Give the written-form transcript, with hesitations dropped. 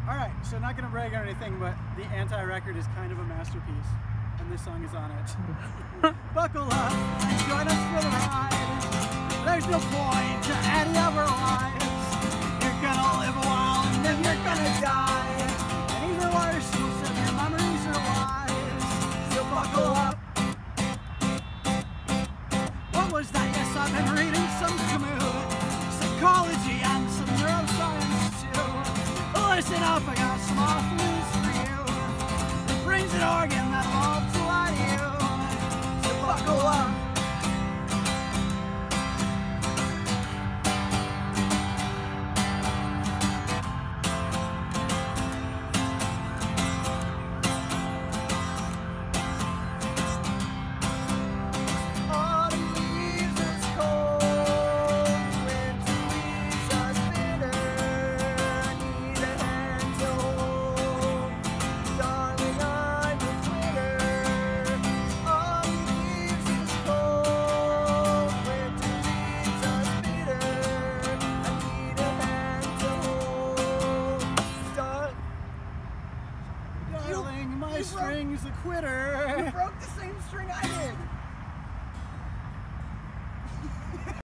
Alright, so not gonna brag or anything, but the Anti-record is kind of a masterpiece, and this song is on it. Buckle up and join us for the ride. There's no point to any of our lives. You're gonna live a while and then you're gonna die. And even worse, most of your memories are lies. So buckle up. What was that? Yes, I've been reading some Camus, psychology and some neuroscience too. Listen up, I got some awful news for you. The brain's an organ that'll love to lie to you. So buckle up. My string's a quitter. You broke the same string I did.